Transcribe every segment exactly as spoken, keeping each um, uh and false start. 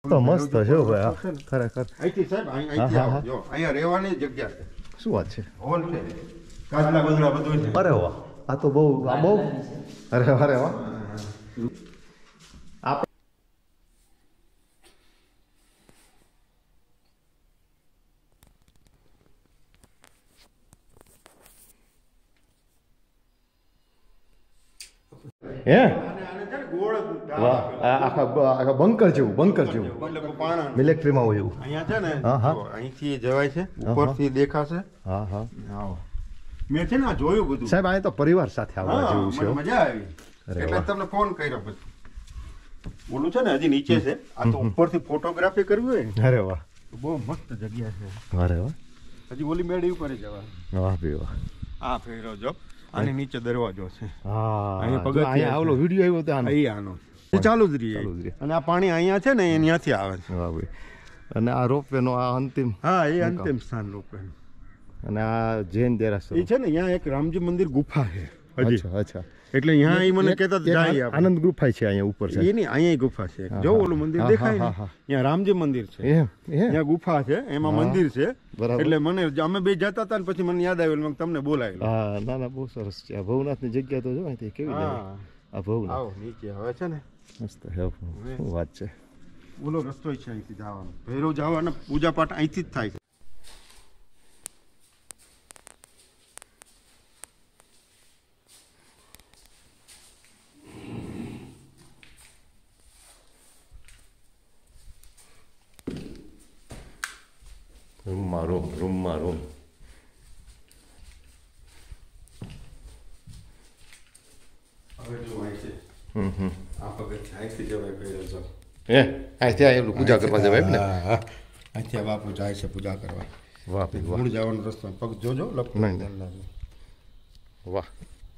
તો મસ્ત છે ભાઈ ખરેખર અહીંથી સાહેબ અહીંથી આવો જો અહીંયા રહેવાની જગ્યા છે શું વાત છે હોલ છે કાચના બંગલા બધું છે અરે વાહ આ તો બહુ આ બહુ અરે અરે વાહ હે આખા બંકર જેવું બંકર જેવું મિલિટરીમાં હોય એવું અહીંયા છે ને અહીંથી જવાય છે ઉપરથી દેખાશે હા હા મેં છે ને જોયું બધું સાહેબ આ તો પરિવાર સાથે આવવા જેવું છે મજા આવી એટલે તમને ફોન કર્યો પછી ઓલું છે ને હજી નીચે છે આ તો ઉપરથી ફોટોગ્રાફી કરવી હોય ને અરે વાહ બહુ મસ્ત જગ્યા છે અરે વાહ હજી ઓલી મેળી ઉપર જવા વાહ ભાઈ વાહ આ ફેરો જો આની નીચે દરવાજો છે હા અહીંયા પગથિયાં અહીંયા આવલો વિડિયો આવ્યો તો આનો આનો એ ચાલુ જ રહી અને આ પાણી અહીંયા છે ને એ ત્યાંથી આવે છે વાહ ભાઈ અને આ રોપવે નો આ અંતિમ હા એ અંતિમ સ્થાન રોપવે અને આ જૈન દેરાસર એ છે ને અહીંયા એક રામજી મંદિર ગુફા છે અચ્છા અચ્છા એટલે અહીંયા એ મને કહેતા જાય આનંદ ગુફા છે અહીંયા ઉપર છે એ નહીં અહીંયા ગુફા છે જો ઓલું મંદિર દેખાય ને અહીંયા રામજી મંદિર છે અહીંયા ગુફા છે એમાં મંદિર છે એટલે મને અમે બે જતા હતા ને પછી મને યાદ આવ્યું તમને બોલાવ્યું હા ના ના બહુ સરસ છે આ ભવનાથની જગ્યા તો જો અહીંથી કેવી લાગે આ ભવનાથ આવો નીચે હવે છે ને મસ્ત છે શું વાત છે ઓલો રસ્તો છે અહીંથી જવાનો ભૈરવ જવાનો પૂજા પાઠ અહીંથી જ થાય છે રૂમમાં રૂમ રૂમમાં રૂમ હવે જો અહીં છે હમ હમ આ પગથિયાં અહીંથી જવાય ભૈરવ જાવ હે અહીંથી આ પૂજા કરવા જવાય ને હા અહીંથી બાપુ જાય છે પૂજા કરવા વાહ મૂળ જવાનો રસ્તો પગ જોજો લપ નહીં વાહ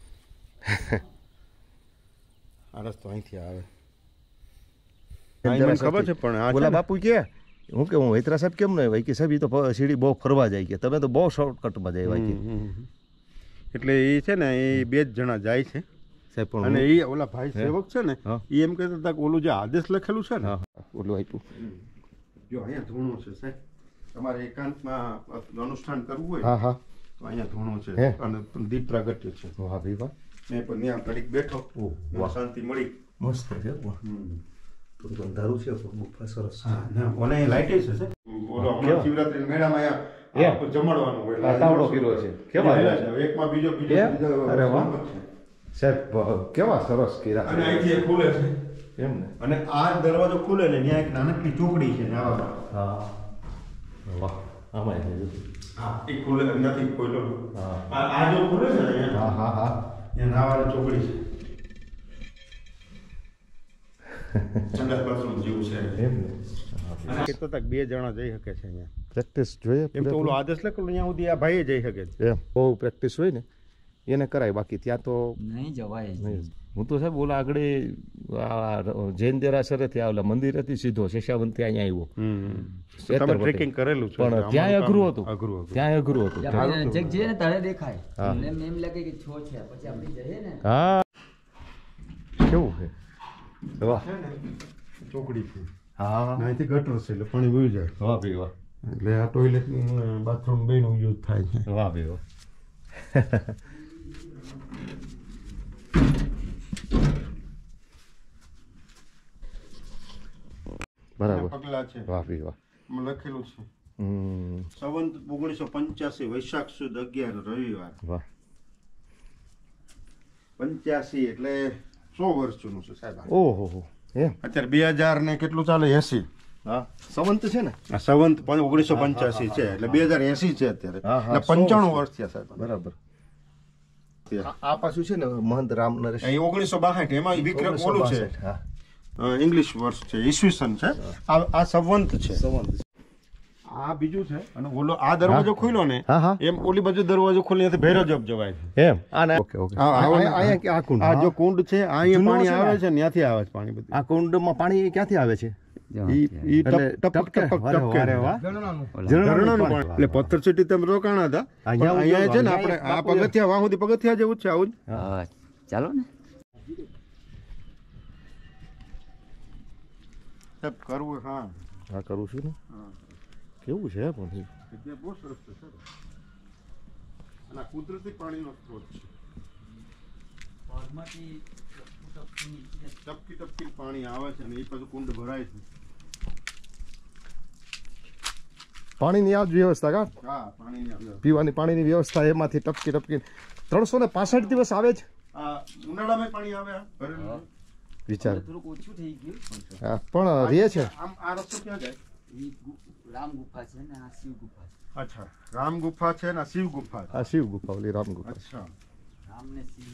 આ રસ્તો અહીંથી આવે મને ખબર છે પણ આ બોલા બાપુ કે હું કે હું વૈતરા સાહેબ કેમ નહીં ભાઈ કે સાહેબ એ તો સીડી બહુ ફરવા જાય કે તમે તો બહુ શોર્ટકટમાં જાય ભાઈ એટલે એ છે ને એ બે જ જણા જાય છે સાહેબ પણ અને એ ઓલા ભાઈ સેવક છે ને એ એમ કહેતા હતા કે ઓલું જે આદેશ લખેલું છે ને ઓલું આપ્યું જો અહીંયા ધૂણો છે સાહેબ તમારે એકાંતમાં અનુષ્ઠાન કરવું હોય હા હા તો અહીંયા ધૂણો છે અને દીપ પ્રાગટ્ય છે વાહ ભાઈ વાહ મેં પણ ત્યાં ઘડીક બેઠો શાંતિ મળી મસ્ત છે થોડું અંધારું છે ગુફા સરસ મને લાઈટ છે સર ઓલો હમણાં શિવરાત્રી મેળામાં અહીંયા જમણવાનું હોય તાવડો પીરો છે કેવા એકમાં બીજો બીજો અરે વાહ સાહેબ કેવા સરસ કીરા અને અહીંથી ખુલે છે એમ ને અને આ દરવાજો ખુલે ને ત્યાં એક નાનકડી ચોકડી છે નાવા હા વાહ આમાં છે હા એ ખુલે નથી ખોલ્યો હા આ જો ખુલે છે ને હા હા હા ત્યાં નાવાની ચોકડી છે સંડાસ બાથરૂમ જેવું છે એમ ને કેટલો તક બે જણા જઈ શકે છે અહીંયા પ્રેક્ટિસ જોઈએ એમ તો ઓલો આદેશ લખેલો અહીંયા સુધી આ ભાઈ જઈ શકે છે એમ બહુ પ્રેક્ટિસ હોય ને એને કરાય બાકી ત્યાં તો નહીં જવાય હું તો સાહેબ ઓલા આગળ જૈન દેરાસરેથી આવેલા મંદિર હતી સીધો શેષાવંતથી અહીંયા આવ્યો ટ્રેકિંગ કરેલું છે પણ ત્યાં અઘરું હતું અઘરું ત્યાં અઘરું હતું જગ જે ને તળે દેખાય એમ એમ લાગે કે છો છે પછી આપણે જઈએ ને હા કેવું છે વાહ ચોકડી છે હા અહીંથી ગટર છે એટલે પાણી વહી જાય વાહ ભાઈ વાહ એટલે આ ટોયલેટ બાથરૂમ બેનો યુઝ થાય છે વાહ ભાઈ વાહ બરાબર પગલા છે વાહ ભાઈ વાહ લખેલું છે હમ સંવંત ઓગણીસો પંચ્યાસી વૈશાખ સુદ અગિયાર રવિવાર વાહ પંચ્યાસી એટલે સો વર્ષ જૂનું છે સાહેબ ઓહો હો એમ અત્યારે બે હજાર ને કેટલું ચાલે એસી હા સંવંત છે ને આ સંવંત ઓગણીસો પંચ્યાસી છે એટલે બે હજાર એસી છે અત્યારે એટલે પંચાણું વર્ષ થયા સાહેબ બરાબર આ પાછું છે ને મહંત રામ નરેશ એ ઓગણીસો બાસઠ એમાં વિક્રમ ઓલું છે ઇંગ્લિશ વર્ષ છે ઈસવીસન છે આ આ સંવંત છે સંવંત આ બીજું છે અને ઓલો આ દરવાજો ખુલ્યો ને એમ ઓલી બાજુ દરવાજો ખુલ્યો ભૈરવજપ જવાય છે એમ આ ઓકે ઓકે અહીંયા આ કુંડ આ જો કુંડ છે અહીંયા પાણી આવે છે ત્યાંથી આવે છે પાણી બધું આ કુંડમાં પાણી ક્યાંથી આવે છે ઈ ટપક ટપક ટપક અરે વાહ ઝરણાનું પાણી એટલે પથ્થર ચીટી તમે રોકાણા હતા અહીંયા છે ને આપણે આ પગથિયા વાહ સુધી પગથિયા જેવું જ છે આવું જ ચાલો ને સાહેબ કરવું હા હા કરું છું ને કેવું છે પણ જગ્યા બહુ સરસ છે સર અને કુદરતી પાણીનો સ્ત્રોત છે ટપકી ટપકી પાણી આવે છે અને એ પછી કુંડ ભરાય છે પાણીની આ જ વ્યવસ્થા કા હા પાણીની પીવાની પાણીની વ્યવસ્થા એમાંથી ટપકી ટપકી ત્રણસો ને પાસઠ દિવસ આવે છે આ ઉનાળામાં પાણી આવે વિચાર થોડુંક ઓછું થઈ ગયું હા પણ રહે છે આમ આ રસ્તો ક્યાં જાય ઈ ગુ- રામ ગુફા છે ને આ શિવ ગુફા છે અચ્છા રામ ગુફા છે ને આ શિવ ગુફા છે આ શિવ ગુફા ઓલી રામ ગુફા અચ્છા રામ ને શિવ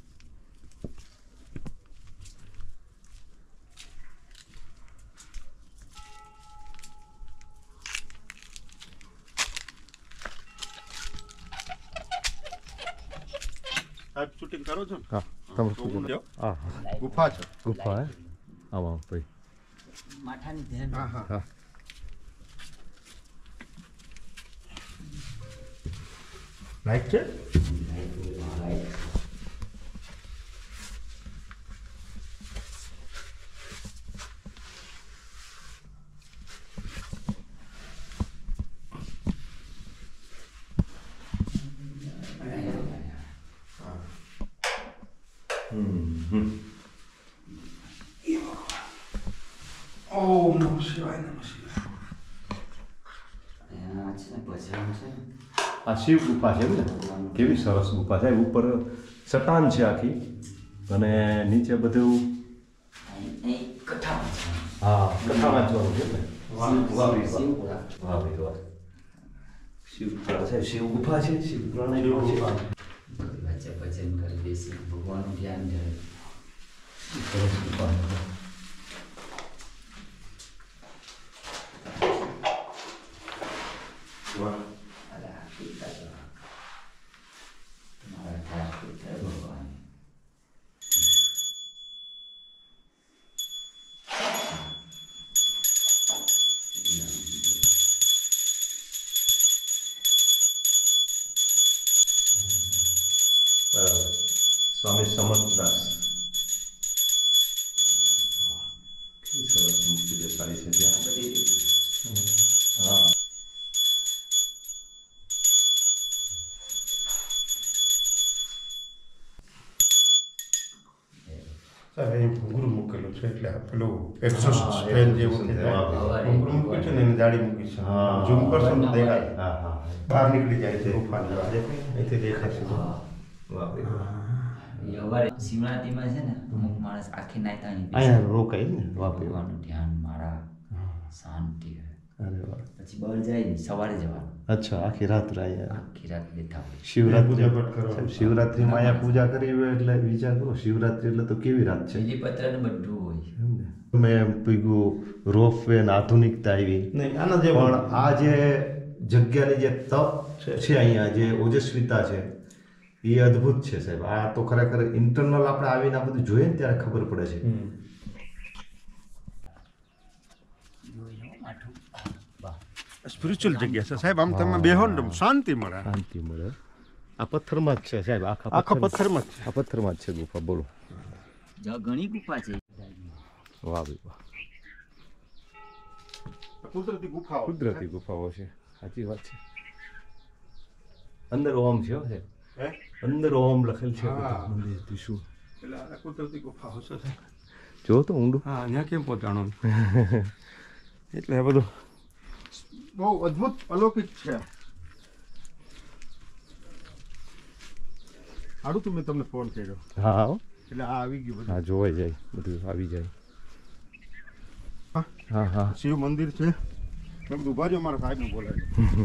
સાહેબ શૂટિંગ કરો છો ને હા તમે તો હું જાઉં. હા હા ગુફા છે ગુફા હે આમાં ભાઈ માથાની ધ્યાન હા હા હા લાઈટ છે ઓમ નમઃ શિવાય નમઃ શિવાય આ છે ને ભજન છે ને આ શિવ ગુફા છે એમ ને કેવી સરસ ગુફા છે ઉપર ચટ્ટાન છે આખી અને નીચે બધું અહીં- અહીં કથામાં છે હા કથા વાંચવાનું છે ને વાહ વાહ શિવ- શિવ પુરાણ. વાહ ભાઈ વાહ શિવપુરા છે શિવ ગુફા છે શિવપુરાની શિવ ગુફા ઘણી વચ્ચે ભજન કરી બેસી ભગવાનનું ધ્યાન ધરે સરસ ગુફા વાહ અરે આ પિતા તો તમારા ઠાક પિતા ભગવાન બરાબર સ્વામી સમર્થદાસ કેવી સરસ મૂર્તિ બેસાડી છે ત્યાં બધી હા સાહેબ અહીં ઘૂંઘરું મૂકેલું છે એટલે આ પેલું એક્ઝોસ્ટ ફેન જેવું કે વાહ, વાહ. ઘૂંઘરું મૂક્યું છે ને એની જાળી મૂકી છે હા. ઝૂમ કરશો ને તો દેખાય હા હા બહાર નીકળી જાય છે ગુફાની બહાર અહીંથી દેખાય છે વાહ ભાઈ વાહ. એ અવારે શિવરાત્રીમાં છે ને અમુક માણસ આખી નાઈટ અહીં બેસે. અહીંયા રોકાય ને વાહ ભાઈ વાહ. ભગવાનનું ધ્યાન મારા શાંતિ હોય. અરે વાહ પછી બળ જાય ને સવારે જવાનું અચ્છા આખી રાત રહ્યા આખી રાત બેઠા હોય શિવરાત્રી પૂજા પાઠ કરવા. સાહેબ, શિવરાત્રીમાં અહીંયા પૂજા કરી હોય એટલે વિચાર કરો શિવરાત્રી એટલે તો કેવી રાત છે બીલીપત્ર ને બધું હોય એમ ને મેં એમ પીગું રોપ વે ને આધુનિકતા આવી નહીં આના જેવું પણ આ જે જગ્યાની જે તપ છે અહીંયા જે ઓજસ્વીતા છે એ અદ્ભુત છે સાહેબ આ તો ખરેખર ઇન્ટરનલ આપણે આવીને આ બધું જોઈએ ને ત્યારે ખબર પડે છે સ્પિરિચ્યુઅલ જગ્યા છે સાહેબ આમ તમે બેહો ને તો શાંતિ મળે શાંતિ મળે આ પથ્થરમાં જ છે સાહેબ આખા આખા પથ્થરમાં જ છે. આ પથ્થરમાં જ છે ગુફા બોલો જ- ઘણી ગુફા છે વાહ ભાઈ વાહ કુદરતી ગુફાઓ કુદરતી ગુફાઓ છે સાચી વાત છે અંદર ઓમ છે હો સાહેબ હે અંદર ઓમ લખેલ છે હા. મંદિર ત્રિશુળ એટલે આ કુદરતી ગુફાઓ છે સાહેબ. જો તો ઊંડું હા અહીંયા કેમ પહોંચાણું એટલે આ બધું બહુ અદ્ભુત અલૌકિક છે સારું તો મેં તમને ફોન કર્યો હા હા હો. એટલે આ આવી ગયું બધું હા જોવાઈ જાય બધું આવી જાય હા. હા હા શિવ મંદિર છે મેં બધું ઉભા રહ્યો મારા સાહેબને બોલાવ્યો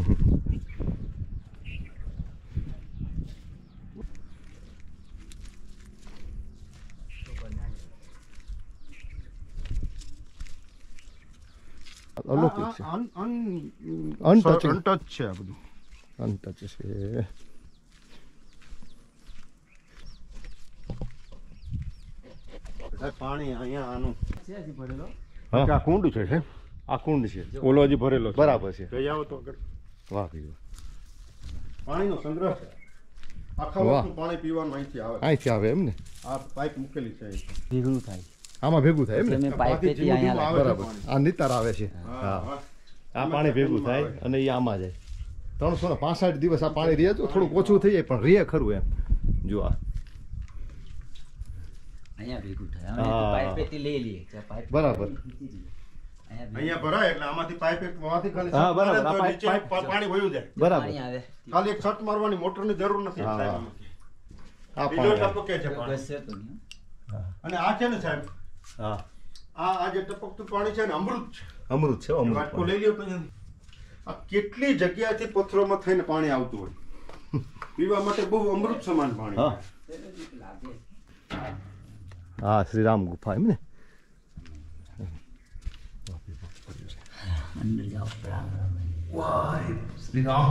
અલૌકિક છે અનટચ Untouchable. અનટચ છે આ બધું અનટચ છે સાહેબ પાણી અહીંયા આનું છે હજી ભરેલો હા આ કુંડ છે છે આ કુંડ છે ઓલો હજી ભરેલો છે બરાબર છે જઈ આવો તો આગળ વાહ ભાઈ વાહ. પાણીનો સંગ્રહ છે આખા વાહ. વર્ષનું પાણી પીવાનું અહીંથી આવે અહીંથી આવે એમ ને આ પાઇપ મૂકેલી છે અહીં. ભેગું થાય આમાં ભેગું થાય એમ ને? તમે પાઇપ પેટી અહીંયા લાગે. બરાબર. આ નિતાર આવે છે. હા, આ પાણી ભેગું થાય અને એ આમાં જાય. ત્રણસો ને પાસઠ દિવસ આ પાણી રહે તો થોડુંક ઓછું થઈ જાય, પણ રહે ખરું એમ. જો આ અહીંયા ભેગું થાય. અમે તો પાઇપ પેટી લઈ લઈએ. ત્યાં પાઇપ બરાબર. અહીંયા ભરાય એટલે આમાંથી પાઇપ માંથી ખાલી હા, બરાબર. તો આ પાઇપ- નીચે પાઇપ- પાણી વયું જાય. બરાબર. પાણી આવે. ખાલી એક છટ મારવાની મોટરની જરૂર નથી હા. સાહેબમાંથી. આ બીજો પાણી. ટપકે છે પાણી. ઘસે તો નહીં. અને આ છે ને સાહેબ, હા, આ આ જે ટપકતું પાણી છે ને અમૃત છે. અમૃત છે. અમૃત વાટકો પાણી. લઈ લ્યો પછી. આ કેટલી જગ્યાએથી પથ્થરોમાં થઈને પાણી આવતું હોય. પીવા માટે બહુ અમૃત સમાન પાણી. હા. હા, શ્રીરામ ગુફા એમ ને? અંદર જાઓ. વાહ, શ્રીરામ.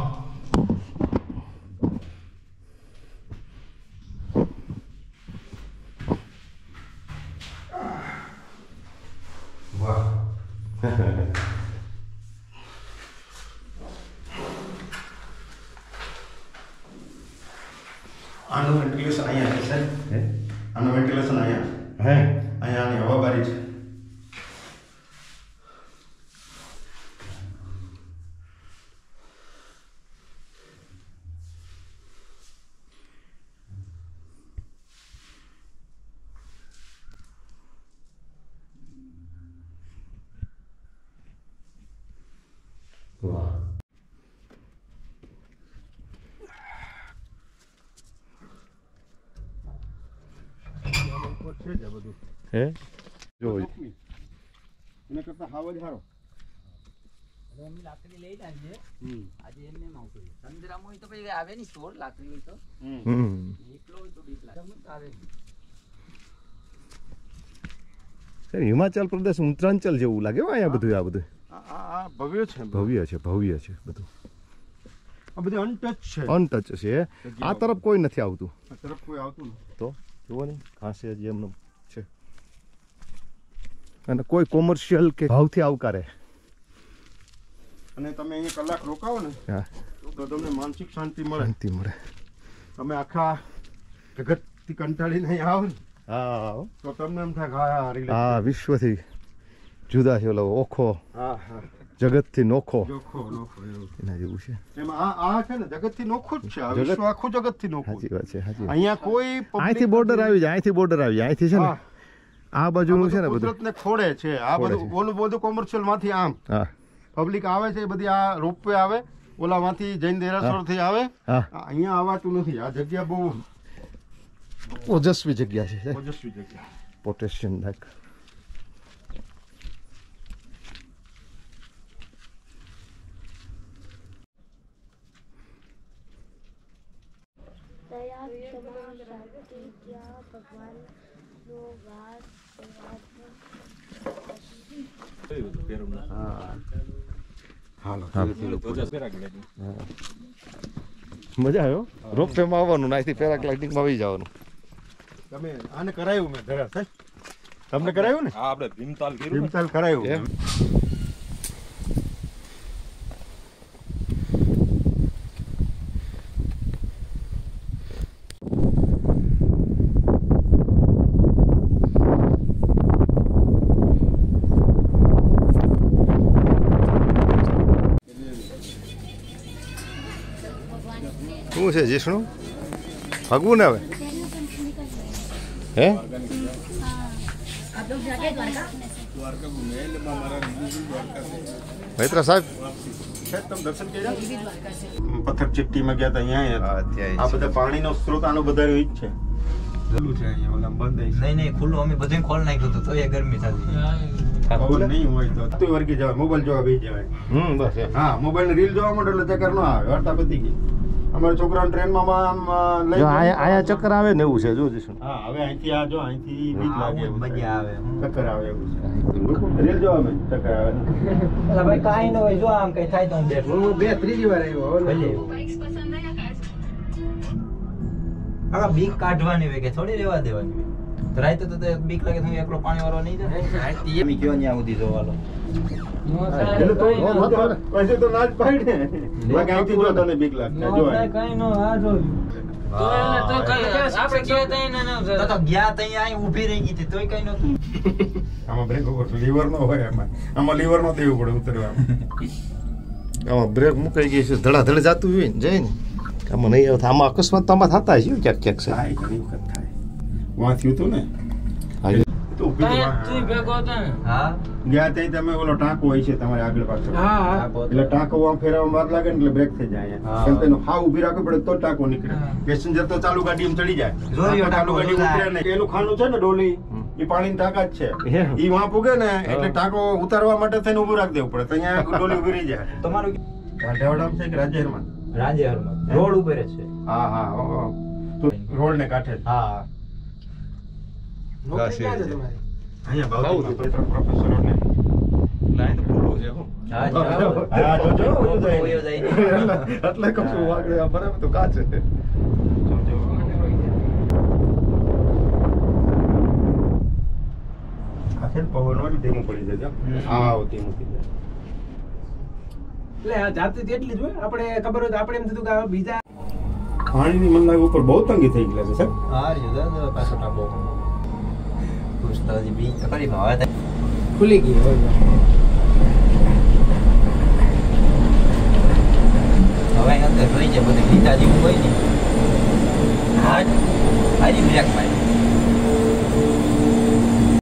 વાહ. આનું વેન્ટિલેશન અહીંયા છે સાહેબ. હે? આનું વેન્ટિલેશન અહીંયા. હે? અહીંયા આની હવાબારી છે. વાહ. છે જ આ બધું. હે? જો એના કરતા હાવ જ સારો. હવે અમે લાકડી લઈ લાવીએ. હમ. આજે એમને એમ આવતું હોય. સંજરામાં હોય તો પછી આવે નહીં સ્ટોર લાકડી હોય તો. હમ. એકલો હોય તો બીક લાગે. જમું તો આવે નહીં. સાહેબ, હિમાચલ પ્રદેશ ઉત્તરાંચલ જેવું લાગે હો અહીંયા બધું. આ બધું આ આ આ ભવ્ય છે. ભવ્ય છે. ભવ્ય છે બધું. આ બધું અનટચ છે. અનટચ છે. આ તરફ કોઈ નથી આવતું. આ તરફ કોઈ આવતું નથી. તો જુઓ ને, ઘાસે જ એમનું છે. અને કોઈ કોમર્શિયલ કે ભાવથી આવકારે. અને તમે અહીંયા કલાક રોકાવો ને હા, તો તમને માનસિક શાંતિ મળે. શાંતિ મળે. તમે આખા જગતથી કંટાળીને અહીં આવો ને હા, તો તમને એમ થાય કે હા relax. આ વિશ્વથી જુદા છે. ઓલો ઓખો, હા હા જગતથી નોખો, જોખો નોખો એવું. એના જેવું છે. એમાં આ આ છે ને જગતથી નોખું જ છે. આ જગત- વિશ્વ આખું જગતથી નોખું સાચી છે. વાત છે. સાચી વાત. અહીંયા કોઈ public અહીંથી બોર્ડર આવી જાય. અહીંથી બોર્ડર આવી જાય. અહીંથી છે ને હા. આ બાજુનું છે ને બધું. કુદરતને ખોડે છે. આ ખોડે બધું છે. ઓલું બધું કોમર્શિયલ માંથી આમ હા, પબ્લિક આવે છે. બધી આ રોપવે આવે ઓલામાંથી જૈન દેરાસર થી આવે. હા. આ અહીંયા આવતું નથી. આ જગ્યા બહુ ઓજસ્વી જગ્યા છે. ઓજસ્વી જગ્યા. પોટેશિયમ લાયક. दया क्षमा शांति क्या भगवान नो वास હાલો મજા આવ્યો. રોપવે માં આવવાનું, અહીંથી પેરાગ્લાઇડિંગ માં આવી જવાનું. તમે આને કરાયું મેં ઘરે સાહેબ. તમને કરાયું ને? હા, આપણે ભીમતાલ કર્યું ને. ભીમતાલ કરાયું. એમ? શું છે જીષ્ણુ? હગવું ને હવે? હે? મૈત્રા સાહેબ, સાહેબ, તમે દર્શન કર્યા? પથ્થર ચીકટીમાં ગયા હતા અહીંયા આ બધા પાણીનો સ્ત્રોત આનો બધા ઈ જ છે. ચાલુ છે અહીંયા ઓલા બંધ છે. નહીં નહીં ખુલ્લું અમે બધું ખોલ નાખ્યું હતું તો એ ગરમી થતી. ખબર નહીં હોય તો તું વર્ગી જવાય, મોબાઈલ જોવા બેસી જવાય. હમ બસ એમ. હા, મોબાઈલ ની રીલ જોવા માંડો એટલે ચક્કર ન આવે. વાર્તા પતી ગઈ. અમારા છોકરાને ટ્રેનમાં આમ લઈ જો આયા આયા ચક્કર આવે ને એવું છે. જો જીષ્ણુ, હા, હવે અહીંથી આ જો અહીંથી બીક લાગે એવું મજા થાય. આવે. ચક્કર આવે એવું છે. રીલ જોવા મેં ચક્કર આવે. અલા ભાઈ કાંઈ ન હોય જો આમ કઈ થાય તો હું બેઠું. હું બે ત્રીજી વાર આવ્યો. ભલે. આ બીક કાઢવાની હોય કે થોડી રહેવા દેવાની હોય. તો રાતે તો તે બીક લાગે તો હું એકલો પાણી વાળો નહીં જાય. મી કયો ન્યા સુધી જોવાલો. એટલે તો પછી તો ના જ પાડે. બાકી અહીંથી જો તને બીક લાગશે. જો અહીં. તો તો ગયા તઈ અહીં ઊભી રહી ગઈ હતી તોય કઈ નતું. આમાં બ્રેક ઉપર લીવર નો હોય, આમાં આમાં લીવર નો દેવું પડે ઉતરવા. આમાં બ્રેક મુકાઈ ગઈ છે, ધડાધડ જાતું હોય ને જાય ને આમાં નહીં આવતા. આમાં અકસ્માત તો આમાં થતા છે ક્યાંક ક્યાંક છે. થાય ઘણી વખત થાય. વાં થયું હતું ને તો ઊભી તો વાં- હા ગયા ત્યાં તમે ઓલો ટાંકો હોય છે તમારે આગળ પાછળ, એટલે ટાંકો આમ ફેરવવામાં વાર લાગે ને એટલે બ્રેક થઈ જાય. હા. કેમ કે એનું હાવ ઊભી રાખવી પડે તો જ ટાંકો નીકળે. પેસેન્જર તો ચાલુ ગાડીમાં ચડી જાય, જોયું ટાંકો ચાલુ ગાડી ટાંકો ઉતરે નહીં. એનું ખાનું છે ને ડોલી, એ પાણીની ટાંકા જ છે. એમ. ઈ વાં પૂગે ને એટલે ટાંકો ઉતારવા માટે થઈને ઊભું રાખી દેવું પડે. તો અહીંયા ડોલી ઊભી રહી જાય. તમારું કાંઠિયાવાડમાં છે કે રાજ્યમાં? રાજ્યહરમાં રોડ ઉપર જ છે. હા હા હા. તો રોડ ને કાંઠે જ. હા અહીંયા બાઉદીમાં પ્રોફેસરોને લાઈન તો ખુલ્લું છે હો. હા હા, જો, જો, જો, જો. વયો જાય. એટલે કશું વાગે બરાબર તો કાચ છે. આ છે ને પવન હોય ને ધીમું પડી જાય. હમ. હા ધીમું થઈ જાય. એટલે આ જાતિ એટલી જ હોય, આપણે ખબર હોય તો આપણે એમ થતું કે આ બીજા પાણીની મને લાગે ઉપર બહુ તંગી થઈ ગયેલા છે સાહેબ. હા રહ્યો દાદા પાછો ટાંકો પૂછતા હજી બી કરી હવે તો ખુલી ગઈ હોય. હવે અંદર રહી જાય બધી લીધા જેવું હોય ને હા હારી બ્રેક મારી